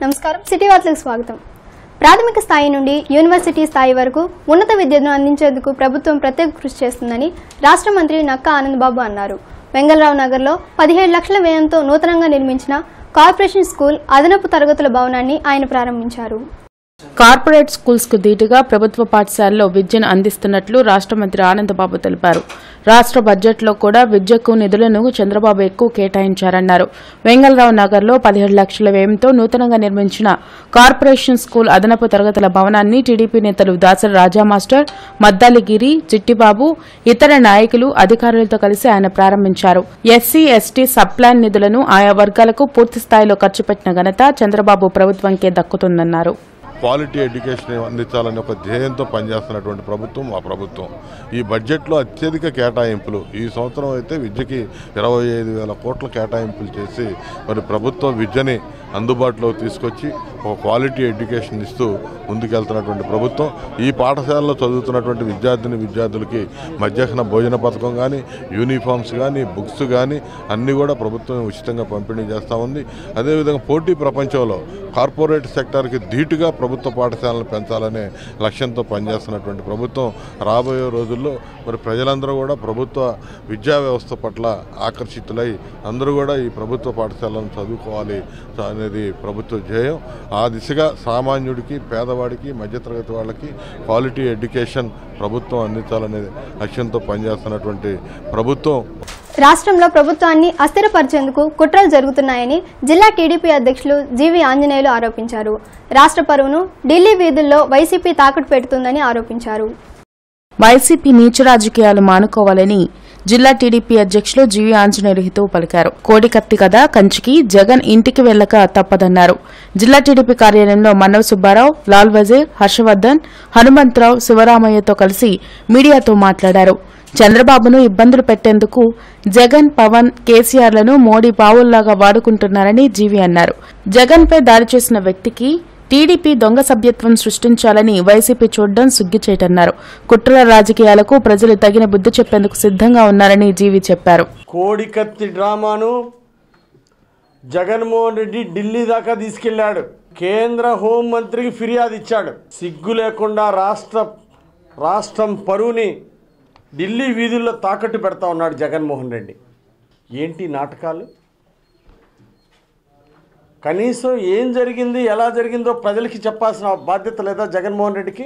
నమస్కారం సిటీ వార్తలకు స్వాగతం. ప్రాథమిక స్థాయి నుండి యూనివర్సిటీ స్థాయి వరకు ఉన్నత విద్యను అందించేందుకు ప్రభుత్వం ప్రత్యేక కృషి చేస్తుందని రాష్ట్ర మంత్రి నక్కా ఆనందబాబు అన్నారు. వెంగళరావు నగర్లో 17 లక్షల వ్యయంతో నూతనంగా నిర్మించిన కార్పొరేషన్ స్కూల్ అదనపు తరగతుల భవనాన్ని ఆయన ప్రారంభించారు. కార్పొరేట్ స్కూల్స్ కు ధీటుగా ప్రభుత్వ పాఠశాలలో విద్యను అందిస్తున్నట్లు రాష్ట్ర మంత్రి ఆనందబాబు తెలిపారు. రాష్ట్ర బడ్జెట్లో కూడా విద్యకు నిధులను చంద్రబాబు ఎక్కువ కేటాయించారన్నారు. వెంగళరావు నగర్లో 17 లక్షల వ్యయంతో నూతనంగా నిర్మించిన కార్పొరేషన్ స్కూల్ అదనపు తరగతుల భవనాన్ని టీడీపీ నేతలు దాసరి రాజా మాస్టర్, మద్దాలిగిరి, చిట్టిబాబు, ఇతర నాయకులు, అధికారులతో కలిసి ఆయన ప్రారంభించారు. ఎస్సీ, ఎస్టీ సబ్ ప్లాన్ నిధులను ఆయా వర్గాలకు పూర్తి స్థాయిలో ఖర్చు పెట్టిన ఘనత చంద్రబాబు ప్రభుత్వంకే దక్కుతుందన్నారు. క్వాలిటీ ఎడ్యుకేషన్ అందించాలనే ఒక ధ్యేయంతో పనిచేస్తున్నటువంటి ప్రభుత్వం మా ప్రభుత్వం. ఈ బడ్జెట్లో అత్యధిక కేటాయింపులు ఈ సంవత్సరం అయితే విద్యకి 25,000 కోట్ల కేటాయింపులు చేసి మరి ప్రభుత్వ విద్యని అందుబాటులోకి తీసుకొచ్చి ఒక క్వాలిటీ ఎడ్యుకేషన్ ఇస్తూ ముందుకెళ్తున్నటువంటి ప్రభుత్వం. ఈ పాఠశాలలో చదువుతున్నటువంటి విద్యార్థులకి మధ్యాహ్న భోజన పథకం కానీ, యూనిఫామ్స్ కానీ, బుక్స్ కానీ అన్నీ కూడా ప్రభుత్వం ఉచితంగా పంపిణీ చేస్తూ ఉంది. అదేవిధంగా పోటీ ప్రపంచంలో కార్పొరేట్ సెక్టార్కి ధీటుగా ప్రభుత్వ పాఠశాలను పెంచాలనే లక్ష్యంతో పనిచేస్తున్నటువంటి ప్రభుత్వం. రాబోయే రోజుల్లో మరి ప్రజలందరూ కూడా ప్రభుత్వ విద్యా వ్యవస్థ పట్ల ఆకర్షితులై అందరూ కూడా ఈ ప్రభుత్వ పాఠశాలను చదువుకోవాలి అనేది ప్రభుత్వ ధ్యేయం. ఆ దిశగా సామాన్యుడికి, పేదవాడికి, మధ్యతరగతి వాళ్ళకి క్వాలిటీ ఎడ్యుకేషన్ ప్రభుత్వం అందించాలనే లక్ష్యంతో పనిచేస్తున్నటువంటి ప్రభుత్వం. రాష్ట్రంలో ప్రభుత్వాన్ని అస్థిరపరిచేందుకు కుట్రలు జరుగుతున్నాయని జిల్లా టీడీపీ అధ్యక్షులు జీవి ఆంజనేయులు ఆరోపించారు. రాష్ట్ర పరువును ఢిల్లీ వీధుల్లో వైసీపీ తాకట్టు పెడుతుందని ఆరోపించారు. వైసీపీ నీచ రాజకీయాలు మానుకోవాలని జిల్లా టీడీపీ అధ్యక్షులు జీవి ఆంజనేయులు హితవు పలికారు. కోడికత్తి కథ కంచికి జగన్ ఇంటికి వెళ్లక తప్పదన్నారు. జిల్లా టీడీపీ కార్యాలయంలో మన్నవ సుబ్బారావు, లాల్ వజీర్, హర్షవర్ధన్, హనుమంతరావు, శివరామయ్యతో కలిసి మీడియాతో మాట్లాడారు. చంద్రబాబును ఇబ్బందులు పెట్టేందుకు జగన్, పవన్, కేసీఆర్లను మోడీ పావుల్లాగా వాడుకుంటున్నారని జీవి అన్నారు. జగన్పై దాడి చేసిన వ్యక్తికి టీడీపీ దొంగ సభ్యత్వం సృష్టించాలని వైసీపీ చూడడం సిగ్గుచేటన్నారు. కుట్రల రాజకీయాలకు ప్రజలు తగిన బుద్ధి చెప్పేందుకు సిద్ధంగా ఉన్నారని జీవి చెప్పారు. కోడికత్తి డ్రామాను జగన్మోహన్ రెడ్డి ఢిల్లీ దాకా తీసుకెళ్లాడు. కేంద్ర హోంమంత్రికి ఫిర్యాదు ఇచ్చాడు. సిగ్గు లేకుండా రాష్ట్రం పరువుని ఢిల్లీ వీధుల్లో తాకట్టు పెడతా ఉన్నాడు జగన్మోహన్ రెడ్డి. ఏంటి నాటకాలు? కనీసం ఏం జరిగింది, ఎలా జరిగిందో ప్రజలకి చెప్పాల్సిన బాధ్యత లేదా జగన్మోహన్ రెడ్డికి?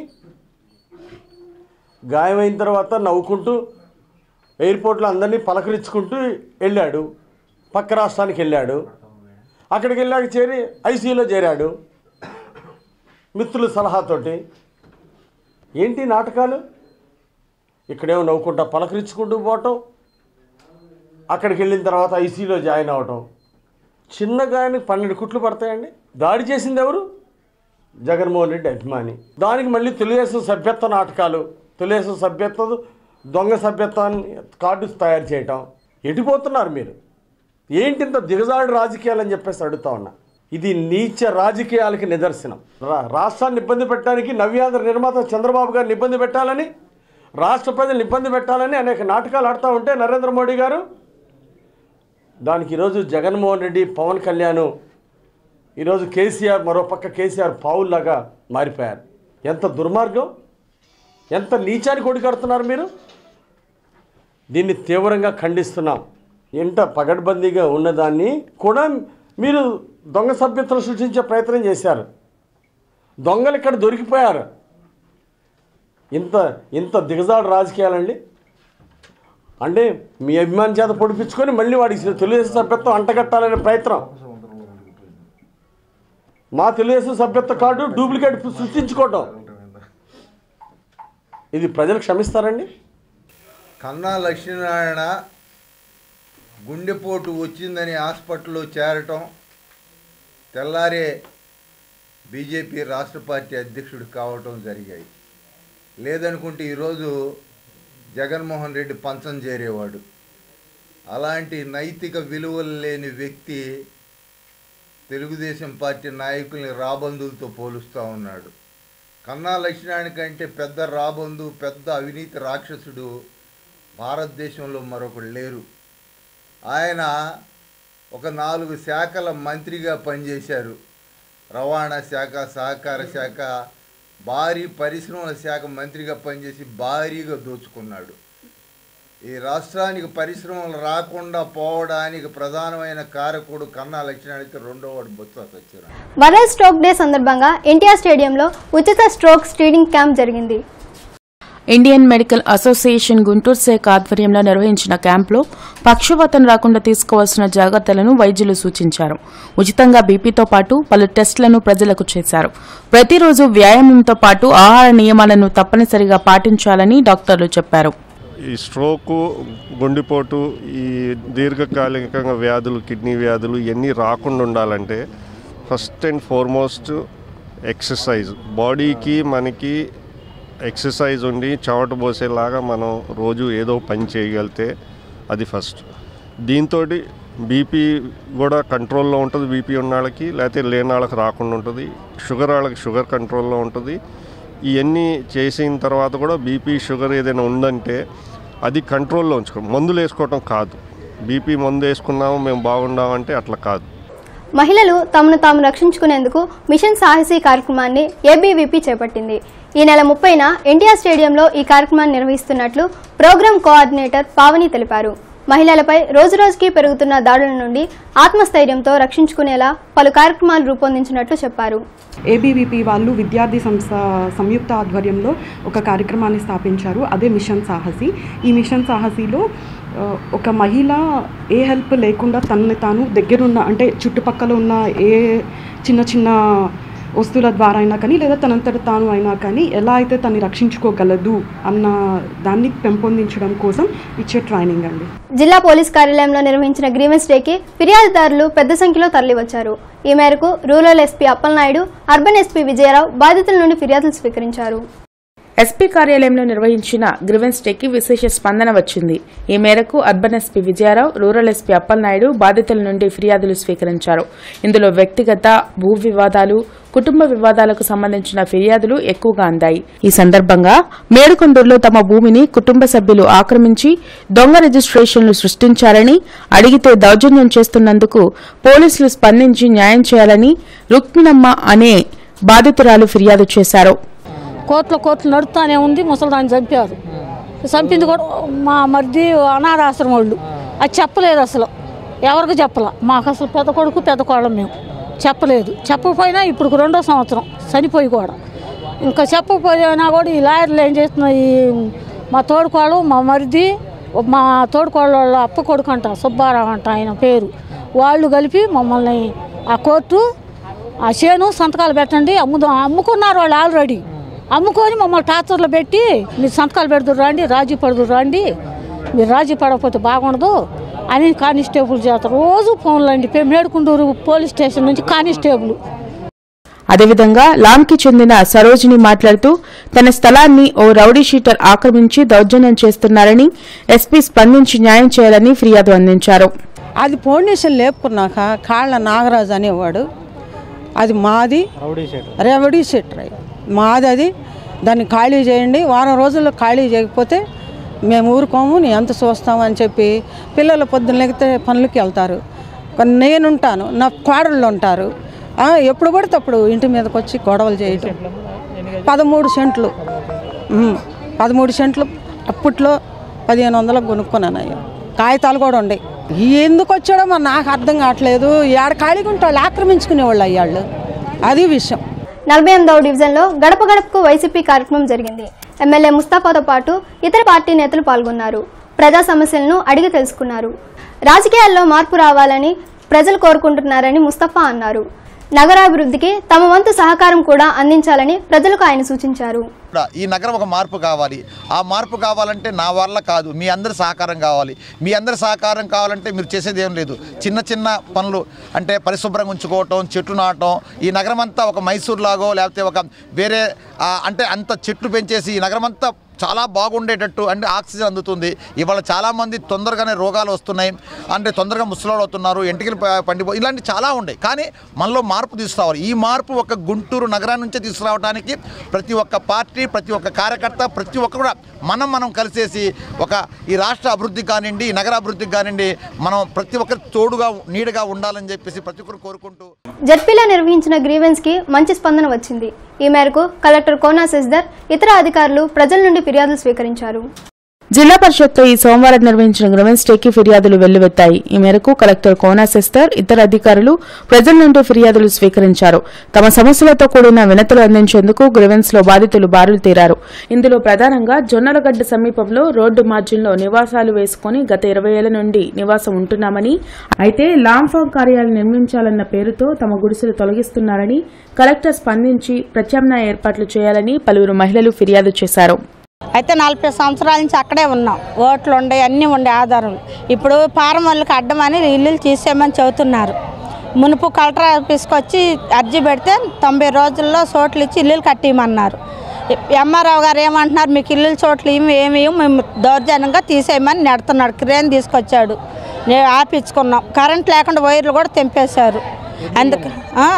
గాయమైన తర్వాత నవ్వుకుంటూ ఎయిర్పోర్ట్లో అందరినీ పలకరించుకుంటూ వెళ్ళాడు. పక్క రాష్ట్రానికి వెళ్ళాడు. అక్కడికి వెళ్ళాక చేరి ఐసీయూలో చేరాడు మిత్రుల సలహాతోటి. ఏంటి నాటకాలు? ఇక్కడేమో నవ్వుకుంటా పలకరించుకుంటూ పోవటం, అక్కడికి వెళ్ళిన తర్వాత ఐసీయూలో జాయిన్ అవ్వటం. చిన్న గాయానికి 12 కుట్లు పడతాయండి. దాడి చేసింది ఎవరు? జగన్మోహన్ రెడ్డి అభిమాని. దానికి మళ్ళీ తెలుగుదేశం సభ్యత్వ నాటకాలు, తెలుగుదేశం సభ్యత్వం దొంగ సభ్యత్వాన్ని కార్డు తయారు చేయటం. ఎటుపోతున్నారు మీరు? ఏంటి ఇంత దిగజాడు రాజకీయాలు అని చెప్పేసి అడుగుతా ఉన్నా. ఇది నీచ రాజకీయాలకి నిదర్శనం. రాష్ట్రాన్ని ఇబ్బంది పెట్టడానికి, నవ్యాంధ్ర నిర్మాత చంద్రబాబు గారిని ఇబ్బంది పెట్టాలని, రాష్ట్ర ప్రజలను ఇబ్బంది పెట్టాలని అనేక నాటకాలు ఆడుతూ ఉంటే నరేంద్ర మోడీ గారు దానికి ఈరోజు జగన్మోహన్ రెడ్డి, పవన్ కళ్యాణ్, ఈరోజు కేసీఆర్, మరో పక్క కేసీఆర్ పావుల్లాగా మారిపోయారు. ఎంత దుర్మార్గం, ఎంత నీచానికి ఒడిగడుతున్నారు మీరు. దీన్ని తీవ్రంగా ఖండిస్తున్నాం. ఎంత పగడ్బందీగా ఉన్నదాన్ని కూడా మీరు దొంగ సభ్యత్వం సృష్టించే ప్రయత్నం చేశారు. దొంగలు ఇక్కడ దొరికిపోయారు. ఇంత దిగజాడు రాజకీయాలండి. అంటే మీ అభిమాని చేత పొడిపించుకొని మళ్ళీ వాడికి తెలుగుదేశం సభ్యత్వం అంటగట్టాలనే ప్రయత్నం. మా తెలుగుదేశం సభ్యత్వ కార్డు డూప్లికేట్ సృష్టించుకోవటం, ఇది ప్రజలు క్షమిస్తారండి? కన్నా లక్ష్మీనారాయణ గుండెపోటు వచ్చిందని హాస్పిటల్లో చేరటం, తెల్లారే బీజేపీ రాష్ట్ర పార్టీ అధ్యక్షుడు కావటం జరిగాయి. లేదనుకుంటే ఈరోజు జగన్మోహన్ రెడ్డి పంచం చేరేవాడు. అలాంటి నైతిక విలువలు లేని వ్యక్తి తెలుగుదేశం పార్టీ నాయకుల్ని రాబందులతో పోలుస్తూ ఉన్నాడు. కన్నా లక్ష్మీనారాయణ కంటే పెద్ద రాబందు, పెద్ద అవినీతి రాక్షసుడు భారతదేశంలో మరొకడు లేరు. ఆయన ఒక 4 శాఖల మంత్రిగా పనిచేశారు. రవాణా శాఖ, సహకార శాఖ, భారీ పరిశ్రమల శాఖ మంత్రిగా పనిచేసి భారీగా దోచుకున్నాడు. ఈ రాష్ట్రానికి పరిశ్రమలు రాకుండా పోవడానికి ప్రధానమైన కారకుడు కన్నా లక్ష్మణానికి రెండోవాడు Botsa Satyanarayana. World stroke day సందర్భంగా ఎన్టీఆర్ స్టేడియంలో ఉచిత స్ట్రోక్ స్క్రీనింగ్ క్యాంప్ జరిగింది. ఇండియన్ మెడికల్ అసోసియేషన్ గుంటూరు శాఖ ఆధ్వర్యంలో నిర్వహించిన క్యాంపులో పక్షవాతం రాకుండా తీసుకోవాల్సిన జాగ్రత్తలను వైద్యులు సూచించారు. ఉచితంగా బీపీతో పాటు పలు టెస్టులను ప్రజలకు చేశారు. ప్రతిరోజు వ్యాయామంతో పాటు ఆహార నియమాలను తప్పనిసరిగా పాటించాలని డాక్టర్లు చెప్పారు. ఈ స్ట్రోకు, గుండెపోటు, ఈ దీర్ఘకాలికంగా వ్యాధులు, కిడ్నీ వ్యాధులు ఇవన్నీ రాకుండా ఉండాలంటే ఫస్ట్ అండ్ ఫార్మోస్ట్ ఎక్సర్సైజ్. బాడీకి మనకి ఎక్సర్సైజ్ ఉండి చెమట పోసేలాగా మనం రోజు ఏదో పని చేయగలిగితే అది ఫస్ట్. దీంతో బీపీ కూడా కంట్రోల్లో ఉంటుంది. బీపీ ఉన్న వాళ్ళకి, లేకపోతే లేని వాళ్ళకి రాకుండా ఉంటుంది. షుగర్ వాళ్ళకి షుగర్ కంట్రోల్లో ఉంటుంది. ఇవన్నీ చేసిన తర్వాత కూడా బీపీ, షుగర్ ఏదైనా ఉందంటే అది కంట్రోల్లో ఉంచుకోవడం. మందులు వేసుకోవటం కాదు. బీపీ మందు వేసుకున్నాము మేము బాగున్నామంటే అట్లా కాదు. మహిళలు తమను తాము రక్షించుకునేందుకు మిషన్ సాహసి కార్యక్రమాన్ని ఏబీవీపీ చేపట్టింది. ఈ నెల 30న ఎన్టీఆర్ స్టేడియంలో ఈ కార్యక్రమాన్ని నిర్వహిస్తున్నట్లు ప్రోగ్రాం కోఆర్డినేటర్ పావని తెలిపారు. మహిళలపై రోజురోజుకి పెరుగుతున్న దాడుల నుండి ఆత్మస్థైర్యంతో రక్షించుకునేలా పలు కార్యక్రమాలు రూపొందించినట్లు చెప్పారు. ఏబీవీపీ వాళ్ళు విద్యార్థి సంస్థ సంయుక్త ఆధ్వర్యంలో ఒక కార్యక్రమాన్ని స్థాపించారు. అదే మిషన్ సాహసి. ఈ మిషన్ సాహసిలో ఒక మహిళ ఏ హెల్ప్ లేకుండా తనని తాను దగ్గరున్న, అంటే చుట్టుపక్కల ఉన్న ఏ చిన్న చిన్న వస్తువుల ద్వారా అయినా కానీ, లేదా తనంతట తాను అయినా కానీ ఎలా అయితే తనని రక్షించుకోగలదు అన్న దాన్ని పెంపొందించడం కోసం ఇచ్చే ట్రైనింగ్ అండి. జిల్లా పోలీస్ కార్యాలయంలో నిర్వహించిన గ్రీవెన్స్ డేకి ఫిర్యాదుదారులు పెద్ద సంఖ్యలో తరలివచ్చారు. ఈ మేరకు rural SP Appalanaidu, urban SP Vijayarao బాధితుల నుండి ఫిర్యాదులు స్వీకరించారు. ఎస్పీ కార్యాలయంలో నిర్వహించిన గ్రీవెన్స్ డేకి విశేష స్పందన వచ్చింది. ఈ మేరకు urban SP Vijayarao, rural SP Appalanaidu బాధితుల నుండి ఫిర్యాదులు స్వీకరించారు. ఇందులో వ్యక్తిగత, భూ వివాదాలు, కుటుంబ వివాదాలకు సంబంధించిన ఫిర్యాదులు ఎక్కువగా అందాయి. ఈ సందర్భంగా మేడుకొండూరులో తమ భూమిని కుటుంబ సభ్యులు ఆక్రమించి దొంగ రిజిస్ట్రేషన్లు సృష్టించారని, అడిగితే దౌర్జన్యం చేస్తున్నందుకు పోలీసులు స్పందించి న్యాయం చేయాలని రుక్మిణమ్మ అనే బాధితురాలు ఫిర్యాదు చేశారు. కోట్లు నడుపుతానే ఉంది. ముసలిదాన్ని చంపారు. చంపింది కూడా మా మరిది అనాథాశ్రమం వాళ్ళు. అది చెప్పలేదు అసలు, ఎవరికి చెప్పలా. మాకు అసలు పెద్ద కొడుకు పెద్ద కోళ్ళం, మేము చెప్పలేదు. చెప్పకపోయినా ఇప్పుడు 2వ సంవత్సరం చనిపోయి కూడా ఇంకా చెప్పకపోయినా కూడా ఈ లాయర్లు ఏం చేస్తున్నాయి, మా తోడుకోళ్ళు, మా మరిది, మా తోడుకోళ్ళ వాళ్ళ అప్ప కొడుకు అంట, సుబ్బారావు అంట ఆయన పేరు, వాళ్ళు కలిపి మమ్మల్ని ఆ కోర్టు ఆ చేను సంతకాలు పెట్టండి అమ్ముకున్నారు. వాళ్ళు ఆల్రెడీ అమ్ముకొని మమ్మల్ని టార్చర్లో పెట్టి మీరు సంతకాలు పెడుతురు రండి, రాజీ పడుతురు రండి, మీరు రాజీ పడకపోతే బాగుండదు అని కానిస్టేబుల్ చేస్తారు. రోజు ఫోన్లు అండి. మేడుకొండూరు పోలీస్ స్టేషన్ నుంచి కానిస్టేబుల్. అదేవిధంగా లాంకి చెందిన సరోజిని మాట్లాడుతూ తన స్థలాన్ని ఓ రౌడీ షీటర్ ఆక్రమించి దౌర్జన్యం చేస్తున్నారని, ఎస్పీ స్పందించి న్యాయం చేయాలని ఫిర్యాదు అందించారు. అది ఫౌండేషన్ లేపుకున్నాక కాళ్ళ నాగరాజు అనేవాడు, అది మాది రౌడీ షీటర్ మాది. అది దాన్ని ఖాళీ చేయండి, వారం రోజుల్లో ఖాళీ చేయకపోతే మేము ఊరుకోము, నీ ఎంత చూస్తామని చెప్పి పిల్లలు పొద్దున్న లేకపోతే పనులకి వెళ్తారు. నేనుంటాను, నా కోడళ్ళు ఉంటారు. ఎప్పుడు పడితే అప్పుడు ఇంటి మీదకి వచ్చి గొడవలు చేయటం. 13 సెంట్లు 13 సెంట్లు అప్పట్లో 1500 కొనుక్కున్నాను. అయ్యా కాగితాలు కూడా ఉండే. ఎందుకు వచ్చాడో మరి నాకు అర్థం కావట్లేదు. ఏడ ఖాళీగా ఉంటే వాళ్ళు ఆక్రమించుకునేవాళ్ళు అయ్యాళ్ళు. అది విషయం. 48వ డివిజన్లో గడప గడపకు వైసీపీ కార్యక్రమం జరిగింది. ఎమ్మెల్యే ముస్తాఫాతో పాటు ఇతర పార్టీ నేతలు పాల్గొన్నారు. ప్రజా సమస్యలను అడిగి తెలుసుకున్నారు. రాజకీయాల్లో మార్పు రావాలని ప్రజలు కోరుకుంటున్నారని ముస్తఫా అన్నారు. నగరాభివృద్ధికి తమ వంతు సహకారం కూడా అందించాలని ప్రజలకు ఆయన సూచించారు. ఈ నగరం ఒక మార్పు కావాలి. ఆ మార్పు కావాలంటే నా వల్ల కాదు, మీ అందరి సహకారం కావాలి. మీ అందరి సహకారం కావాలంటే మీరు చేసేది ఏం లేదు. చిన్న చిన్న పనులు అంటే పరిశుభ్రంగా ఉంచుకోవటం, చెట్లు నాటం. ఈ నగరం అంతా ఒక మైసూర్ లాగో లేకపోతే ఒక వేరే అంటే అంత చెట్లు పెంచేసి ఈ నగరం అంతా చాలా బాగుండేటట్టు అంటే ఆక్సిజన్ అందుతుంది. ఇవాళ చాలామంది తొందరగానే రోగాలు వస్తున్నాయి, అంటే తొందరగా ముసలోళ్ళు అవుతున్నారు, ఎంటికలు ఇలాంటి చాలా ఉన్నాయి. కానీ మనలో మార్పు తీసుకురావాలి. ఈ మార్పు ఒక గుంటూరు నగరాన్ని నుంచే తీసుకురావడానికి ప్రతి ఒక్క పార్టీ, ప్రతి ఒక్క కార్యకర్త, ప్రతి ఒక్క కూడా మనం కలిసేసి ఈ రాష్ట్ర అభివృద్ధికి కానివ్వండి, ఈ నగర అభివృద్ధికి కానివ్వండి, మనం ప్రతి ఒక్కరి తోడుగా నీడగా ఉండాలని చెప్పేసి ప్రతి ఒక్కరు కోరుకుంటూ జడ్పీలో నిర్వహించిన గ్రీవెన్స్ కి మంచి స్పందన వచ్చింది. ఈ మేరకు కలెక్టర్ కోనా శశిధర్ ఇతర అధికారులు ప్రజల నుండి ఫిర్యాదులు స్వీకరించారు. జిల్లా పరిషత్లో ఈ సోమవారం నిర్వహించిన గ్రీవెన్స్ డేకి ఫిర్యాదులు వెల్లువెత్తాయి. ఈ మేరకు కలెక్టర్ కోనా శశిధర్ ఇతర అధికారులు ప్రజల నుండి ఫిర్యాదులు స్వీకరించారు. తమ సమస్యలతో కూడిన వినతులు అందించేందుకు గ్రీవెన్స్ లో బాధితులు బారులు తీరారు. ఇందులో ప్రధానంగా జొన్నలగడ్డ సమీపంలో రోడ్డు మార్జిన్లో నివాసాలు వేసుకుని గత 20 ఏళ్ల నుండి నివాసం ఉంటున్నామని, అయితే లాంఫామ్ కార్యాలయం నిర్మించాలన్న పేరుతో తమ గుడిసెలు తొలగిస్తున్నారని కలెక్టర్ స్పందించి ప్రత్యామ్నాయ ఏర్పాట్లు చేయాలని పలువురు మహిళలు ఫిర్యాదు చేశారు. అయితే 40 సంవత్సరాల నుంచి అక్కడే ఉన్నాం. ఓట్లు ఉండే, అన్నీ ఉండే ఆధారాలు. ఇప్పుడు ఫారం వాళ్ళకి అడ్డమని ఇల్లు తీసేయమని చెబుతున్నారు. మునుపు కలెక్టర్ ఆఫీస్కి వచ్చి అర్జీ పెడితే 90 రోజుల్లో చోట్లు ఇచ్చి ఇల్లులు కట్టియమన్నారు. ఎంఆర్ఓ గారు ఏమంటున్నారు, మీకు ఇల్లు చోట్లు ఏమి మేము దౌర్జన్యంగా తీసేయమని నెడుతున్నాడు. క్రేన్ తీసుకొచ్చాడు, ఆపించుకున్నాం. కరెంట్ లేకుండా వైర్లు కూడా తెంపేశారు. అందుకు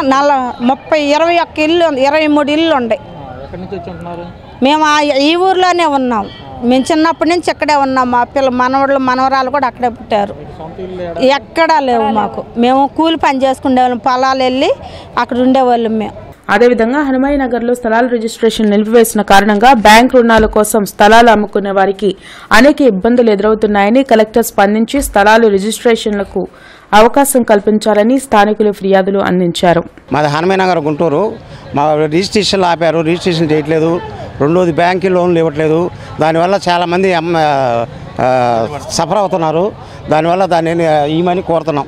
21 ఇల్లు, 23 ఇల్లు ఉన్నాయి. మేము ఈ ఊర్లోనే ఉన్నాం. మేము చిన్నప్పటి నుంచి ఇక్కడే ఉన్నాం. మా మనవళ్ళు మనవరాలు కూడా అక్కడే పుట్టారు. ఎక్కడా లేవు మాకు. మేము కూలి పని చేసుకునేవాళ్ళం, పొలాలు వెళ్ళి అక్కడ ఉండేవాళ్ళం మేము. అదేవిధంగా హనుమాయి నగర్లో స్థలాల రిజిస్ట్రేషన్ నిలిపివేసిన కారణంగా బ్యాంక్ రుణాల కోసం స్థలాలు అమ్ముకునే వారికి అనేక ఇబ్బందులు ఎదురవుతున్నాయని కలెక్టర్ స్పందించి స్థలాలు రిజిస్ట్రేషన్లకు అవకాశం కల్పించాలని స్థానికులు ఫిర్యాదులు అందించారు. మాది హనుమాయి నగర్ గుంటూరు. మా రిజిస్ట్రేషన్లు ఆపారు, రిజిస్ట్రేషన్ చేయట్లేదు. రెండోది బ్యాంకు లోన్లు ఇవ్వట్లేదు. దానివల్ల చాలామంది సఫర్ అవుతున్నారు. దానివల్ల దాన్ని ఇవ్వమని కోరుతున్నాం.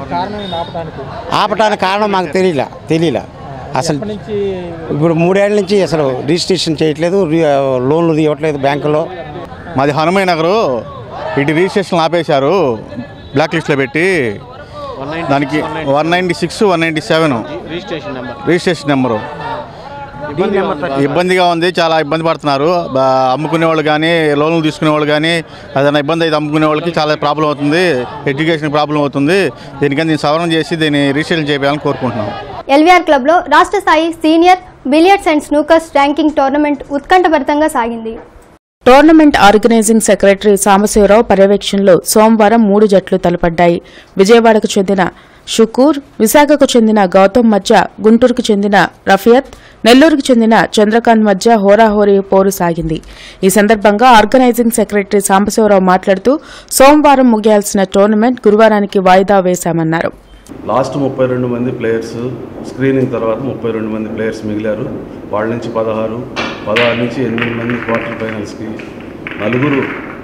ఆపటానికి కారణం మాకు తెలియలే అసలు. ఇప్పుడు 3 ఏళ్ల నుంచి అసలు రిజిస్ట్రేషన్ చేయట్లేదు, లోన్లు ఇవ్వట్లేదు బ్యాంకులో. మాది హనుమాయి నగరు. ఇటు రిజిస్ట్రేషన్ ఆపేశారు బ్లాక్ లిస్ట్లో పెట్టి. దానికి 196, 197 రిజిస్ట్రేషన్ నెంబరు. ఇబ్బందిగా ఉంది, చాలా ఇబ్బంది పడుతున్నారు. అమ్ముకునే వాళ్ళు కానీ, లోన్లు తీసుకునే వాళ్ళు కానీ, ఏదైనా ఇబ్బంది అయితే అమ్ముకునే వాళ్ళకి చాలా ప్రాబ్లం అవుతుంది. ఎడ్యుకేషన్ ప్రాబ్లం అవుతుంది. దీనికని దీన్ని సవరణ చేసి దీన్ని రిజిస్ట్రేషన్ చేయాలని కోరుకుంటున్నాం. ఎల్వీఆర్ క్లబ్లో రాష్ట్ర స్థాయి senior billiards and snookers ranking tournament ఉత్కంఠభరితంగా సాగింది. టోర్నమెంట్ ఆర్గనైజింగ్ సెక్రటరీ సాంబశివరావు పర్యవేక్షణలో సోమవారం 3 జట్లు తలపడ్డాయి. విజయవాడకు చెందిన షుకూర్, విశాఖకు చెందిన గౌతమ్ మధ్య, గుంటూరుకు చెందిన రఫియత్, నెల్లూరుకు చెందిన చంద్రకాంత్ మధ్య హోరాహోరీ పోరు సాగింది. ఈ సందర్భంగా ఆర్గనైజింగ్ సెక్రటరీ సాంబశివరావు మాట్లాడుతూ సోమవారం ముగియాల్సిన టోర్నమెంట్ గురువారానికి వాయిదా వేశామన్నారు. లాస్ట్ 32 మంది ప్లేయర్స్ స్క్రీనింగ్ తర్వాత 32 మంది ప్లేయర్స్ మిగిలారు. వాళ్ళ నుంచి 16 నుంచి 8 మంది క్వార్టర్ ఫైనల్స్కి, 4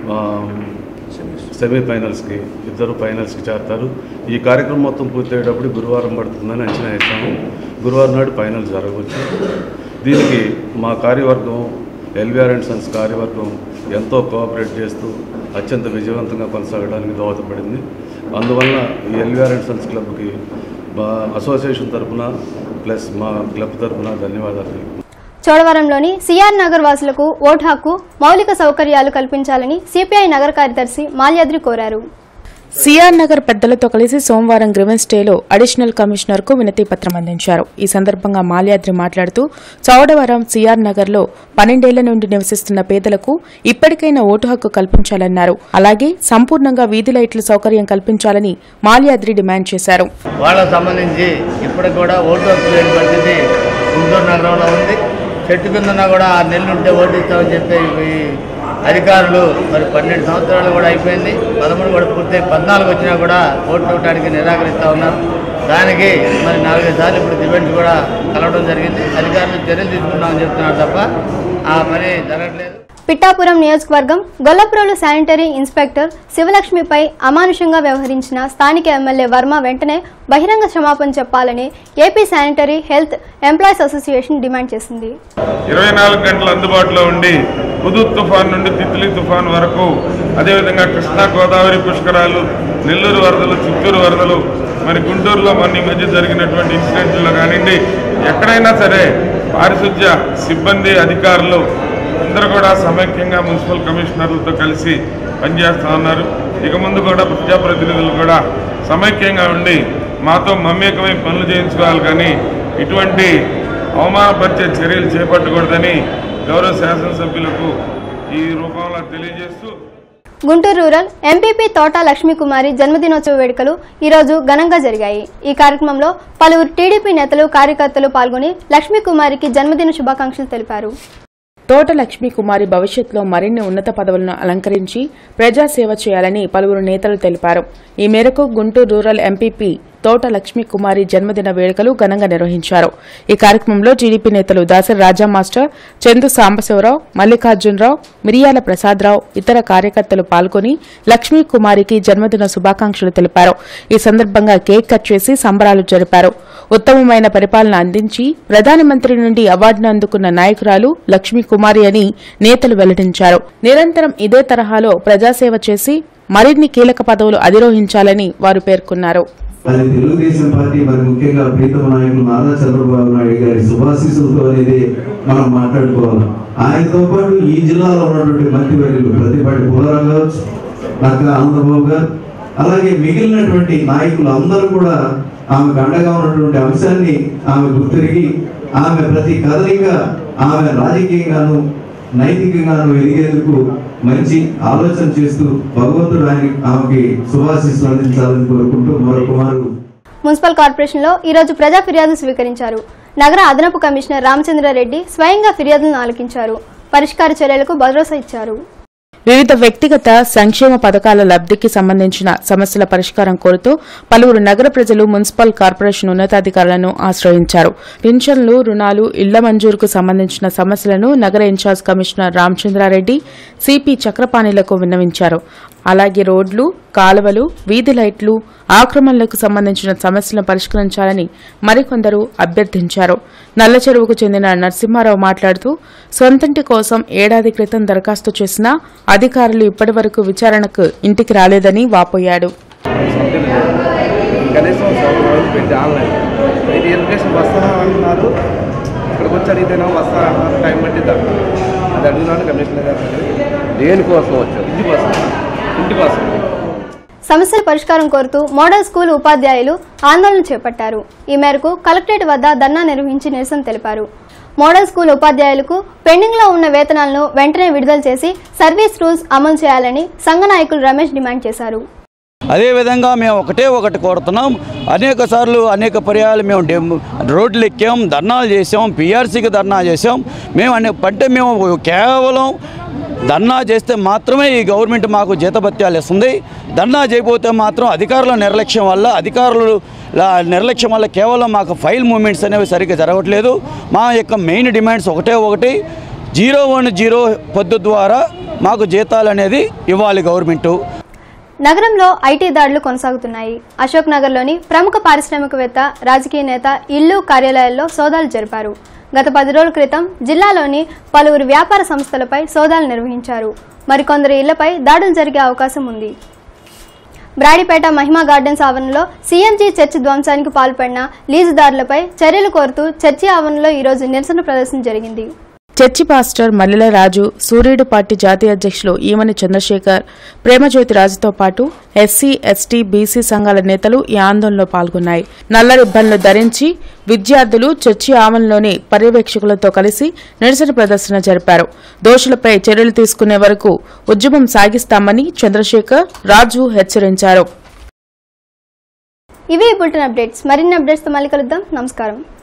సెమీఫైనల్స్కి, 2 ఫైనల్స్కి చేరతారు. ఈ కార్యక్రమం మొత్తం పూర్తయ్యేటప్పుడు గురువారం పడుతుందని అంచనా వేస్తాము. గురువారం నాడు ఫైనల్ జరగవచ్చు. దీనికి మా కార్యవర్గం, ఎల్వీఆర్ అండ్ సన్స్ కార్యవర్గం ఎంతో కోఆపరేట్ చేస్తూ అత్యంత విజయవంతంగా కొనసాగడానికి దోహదపడింది. అందువల్ల ఈ ఎల్వీఆర్ అండ్ సన్స్ క్లబ్కి అసోసియేషన్ తరఫున ప్లస్ మా క్లబ్ తరఫున ధన్యవాదాలు. చోడవరంలోని సిఆర్ నగర్ వాసులకు ఓటు హక్కు, మౌలిక సౌకర్యాలు కల్పించాలని సిపిఐ నగర కార్యదర్శి మాల్యాద్రి కోరారు. సిఆర్ నగర్ పెద్దలతో కలిసి సోమవారం గ్రీవెన్స్ డేలో అడిషనల్ కమిషనర్ కు వినతి పత్రం అందించారు. ఈ సందర్భంగా మాల్యాద్రి మాట్లాడుతూ చౌడవరం సిఆర్ నగర్ లో 12 ఏళ్ల నుండి నివసిస్తున్న పేదలకు ఇప్పటికైనా ఓటు హక్కు కల్పించాలన్నారు. అలాగే సంపూర్ణంగా వీధి లైట్ల సౌకర్యం కల్పించాలని మాల్యాద్రి డిమాండ్ చేశారు. వాళ్ళకు సంబంధించి ఇప్పటికి కూడా ఓటు హక్కు లేని పరిస్థితి గుంటూరు నగరంలో ఉంది. చెట్టు కిందన్నా కూడా 6 నెలలు ఉంటే ఓటు ఇస్తామని చెప్పి అధికారులు మరి 12 సంవత్సరాలు కూడా అయిపోయింది. 13 కూడా పూర్తయి 14 వచ్చినా కూడా ఓటు ఇవ్వడానికి నిరాకరిస్తూ ఉన్నారు. దానికి మరి 4-5 సార్లు ఇప్పుడు డిబెంట్స్ కూడా కలవడం జరిగింది. అధికారులు చర్యలు తీసుకున్నామని చెప్తున్నారు తప్ప ఆ పని జరగట్లేదు. పిఠాపురం నియోజకవర్గం గొల్లప్రోలు శానిటరీ ఇన్స్పెక్టర్ శివలక్ష్మిపై అమానుషంగా వ్యవహరించిన స్థానిక ఎమ్మెల్యే వర్మ వెంటనే బహిరంగ క్షమాపణ చెప్పాలని AP sanitary health employees association demand చేసింది. 24 గంటలు అందుబాటులో ఉండి హుదూద్ తుఫాన్ నుండి తిత్లీ తుఫాన్ వరకు, అదేవిధంగా కృష్ణా గోదావరి పుష్కరాలు, నెల్లూరు వరదలు, చిత్తూరు వరదలు, మరి గుంటూరులో మొన్న మధ్య జరిగినటువంటి ఇన్సిడెంట్లో కానివ్వండి, ఎక్కడైనా సరే పారిశుధ్య సిబ్బంది అధికారులు అందరూ కూడా సమైక్యంగా మున్సిపల్ కమిషనర్లతో కలిసి పనిచేస్తూ ఉన్నారు. ఇక ముందు కూడా ప్రజాప్రతినిధులు కూడా సమైక్యంగా ఉండి మాతో మమేకమై పనులు చేయించుకోవాలి, కానీ ఇటువంటి అవమానపరిచే చర్యలు చేపట్టకూడదని గౌరవ శాసనసభ్యులకు ఈ రూపంలో తెలియజేస్తూ గుంటూరు రూరల్ ఎంపీపీ తోట లక్ష్మీకుమారి జన్మదినోత్సవ వేడుకలు ఈరోజు ఘనంగా జరిగాయి. ఈ కార్యక్రమంలో పలువురు టీడీపీ నేతలు కార్యకర్తలు పాల్గొని లక్ష్మీకుమారికి జన్మదిన శుభాకాంక్షలు తెలిపారు. తోట లక్ష్మీకుమారి భవిష్యత్తులో మరిన్ని ఉన్నత పదవులను అలంకరించి ప్రజాసేవ చేయాలని పలువురు నేతలు తెలిపారు. ఈ మేరకు గుంటూరు రూరల్ ఎంపీపీ తోట లక్ష్మీకుమారి జన్మదిన వేడుకలు ఘనంగా నిర్వహించారు. ఈ కార్యక్రమంలో టీడీపీ నేతలు దాసరి రాజా మాస్టర్, చందు సాంబశివరావు, మల్లికార్జునరావు, మిరియాల ప్రసాదరావు, ఇతర కార్యకర్తలు పాల్గొని లక్ష్మీకుమారికి జన్మదిన శుభాకాంక్షలు తెలిపారు. ఈ సందర్భంగా కేక్ కట్ చేసి సంబరాలు జరిపారు. ఉత్తమమైన పరిపాలన అందించి ప్రధానమంత్రి నుండి అవార్డును అందుకున్న నాయకురాలు లక్ష్మీకుమారి అని నేతలు వెల్లడించారు. నిరంతరం ఇదే తరహాలో ప్రజాసేవ చేసి మరిన్ని కీలక పదవులు అధిరోహించాలని వారు పేర్కొన్నారు. అది తెలుగుదేశం పార్టీ మరి ముఖ్యంగా ప్రీతమ నాయకులు నారా చంద్రబాబు నాయుడు గారి శుభాశీస్సులతో అనేది మనం మాట్లాడుకోవాలి. ఆయనతో పాటు ఈ జిల్లాలో ఉన్నటువంటి మంత్రివర్యులు ప్రతిపాటి పుల్లారావు గారు, నక్కా ఆనందబాబు గారు, అలాగే మిగిలినటువంటి నాయకులు అందరూ కూడా ఆమెకు అండగా ఉన్నటువంటి అంశాన్ని ఆమె గుర్తిరిగి ఆమె ప్రతి కదలిక ఆమె రాజకీయంగాను నైతికంగాను ఎదిగేందుకు మంచి ఆలోచన చేస్తూ భగవంతుడు ఆమెకి శుభాశీస్సులు అందించాలని కోరుకుంటూ మరొకమారు. మున్సిపల్ కార్పొరేషన్ లో ఈ రోజు ప్రజా ఫిర్యాదులు స్వీకరించారు. నగర అదనపు కమిషనర్ రామచంద్రారెడ్డి స్వయంగా ఫిర్యాదులను ఆలకించారు. పరిష్కార చర్యలకు భరోసా ఇచ్చారు. వివిధ వ్యక్తిగత సంక్షేమ పథకాల లబ్దికి సంబంధించిన సమస్యల పరిష్కారం కోరుతూ పలువురు నగర ప్రజలు మున్సిపల్ కార్పొరేషన్ ఉన్నతాధికారులను ఆశ్రయించారు. పింఛన్లు, రుణాలు, ఇళ్ల మంజూరుకు సంబంధించిన సమస్యలను నగర ఇన్ఛార్జ్ కమిషనర్ రామచంద్రారెడ్డి, సిపి చక్రపాణిలకు విన్నవించారు. అలాగే రోడ్లు, కాలువలు, వీధి లైట్లు, ఆక్రమణలకు సంబంధించిన సమస్యలను పరిష్కరించాలని మరికొందరు అభ్యర్థించారు. నల్ల చెరువుకు చెందిన నరసింహారావు మాట్లాడుతూ సొంతంటి కోసం ఏడాది క్రితం దరఖాస్తు చేసినా అధికారులు ఇప్పటి వరకు విచారణకు ఇంటికి రాలేదని వాపోయాడు. సమస్యల పరిష్కారం కోరుతూ మోడల్ స్కూల్ ఉపాధ్యాయులు ఆందోళన చేపట్టారు. ఈ మేరకు కలెక్టరేట్ వద్ద ధర్నా నిర్వహించి నిరసన తెలిపారు. మోడల్ స్కూల్ ఉపాధ్యాయులకు పెండింగ్ లో ఉన్న వేతనాలను వెంటనే విడుదల చేసి సర్వీస్ రూల్స్ అమలు చేయాలని సంఘ నాయకులు రమేష్ డిమాండ్ చేశారు. అదేవిధంగా మేము ఒకటి కోరుతున్నాం. అనేక సార్లు అనేక పర్యాలు మేము రోడ్లు ఎక్కాం, ధర్నాలు చేసాం, పిఆర్సీకి ధర్నా చేసాం. మేము కేవలం ధర్నా చేస్తే మాత్రమే ఈ గవర్నమెంట్ మాకు జీతభత్యాలు ఇస్తుంది. ధర్నా చేయకపోతే మాత్రం అధికారుల నిర్లక్ష్యం వల్ల కేవలం మాకు ఫైల్ మూమెంట్స్ అనేవి సరిగ్గా జరగట్లేదు. మా యొక్క మెయిన్ డిమాండ్స్ ఒకటి 010 పద్ధతి ద్వారా మాకు జీతాలు అనేది ఇవ్వాలి గవర్నమెంటు. నగరంలో ఐటీ దాడులు కొనసాగుతున్నాయి. అశోక్ నగర్లోని ప్రముఖ పారిశ్రామికవేత్త, రాజకీయ నేత ఇల్లు, కార్యాలయాల్లో సోదాలు జరిపారు. గత 10 రోజుల క్రితం జిల్లాలోని పలువురు వ్యాపార సంస్థలపై సోదాలు నిర్వహించారు. మరికొందరు ఇళ్లపై దాడులు జరిగే అవకాశం ఉంది. బ్రాడీపేట మహిమా గార్డెన్స్ ఆవరణలో సీఎంజీ చర్చి ధ్వంసానికి పాల్పడిన లీజుదారులపై చర్యలు కోరుతూ చర్చి ఆవరణలో ఈరోజు నిరసన ప్రదర్శన జరిగింది. చర్చి పాస్టర్ మల్లెల రాజు, సూర్యుడు పార్టీ జాతీయ అధ్యక్షులు ఈమని చంద్రశేఖర్, ప్రేమజ్యోతి రాజుతో పాటు ఎస్సీ, ఎస్టీ, బీసీ సంఘాల నేతలు ఈ ఆందోళనలో పాల్గొన్నాయి. నల్ల రిబ్బన్లు ధరించి విద్యార్థులు చర్చి ఆవరణలోని పర్యవేక్షకులతో కలిసి నిరసన ప్రదర్శన జరిపారు. దోషులపై చర్యలు తీసుకునే వరకు ఉద్యమం సాగిస్తామని చంద్రశేఖర్, రాజు హెచ్చరించారు. ఇవి బులెటిన్ అప్డేట్స్. మరిన్ని అప్డేట్స్ తో మళ్ళీ కలుద్దాం. నమస్కారం.